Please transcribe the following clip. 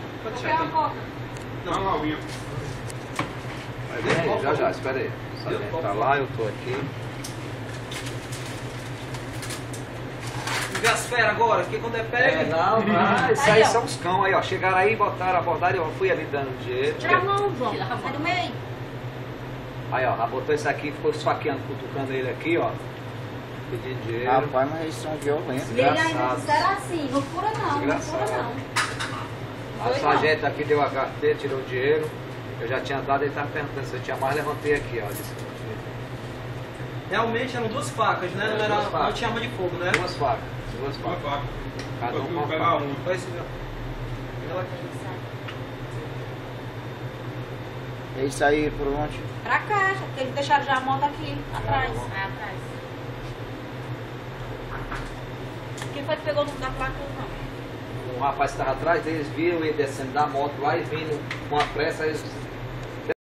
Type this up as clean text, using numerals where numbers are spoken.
Pode deixar aqui. Não, não, vinho. Já, espera aí. Sargento tá lá, eu tô aqui. Vê as feras agora, porque quando é pega... Não, isso aí são os cão aí, ó. Chegaram aí, botaram, abordaram e eu fui ali dando dinheiro. Tira a mão, João. Sai do meio. Aí, ó, já botou isso aqui, ficou esfaqueando, cutucando ele aqui, ó. Pedindo dinheiro. Rapaz, mas eles são violentos. E ele ainda fizeram assim, não fura não, não Desgraçado. fura não. A sargento aqui deu a carteira, tirou o dinheiro. Eu já tinha dado, ele estava perguntando se eu tinha mais, levantei aqui, ó. Disse que não tinha. Realmente eram duas facas, né? Não, era, não tinha arma de fogo, né? Duas facas. Uma faca. Cada um com uma pegar faca. um. Foi esse meu. Eles saíram por onde? Pra caixa, porque eles deixaram já a moto aqui, atrás. Atrás. Quem foi que pegou o nome da placa, não? Um rapaz que estava atrás deles viu ele descendo da moto lá e vindo com a pressa, aí eles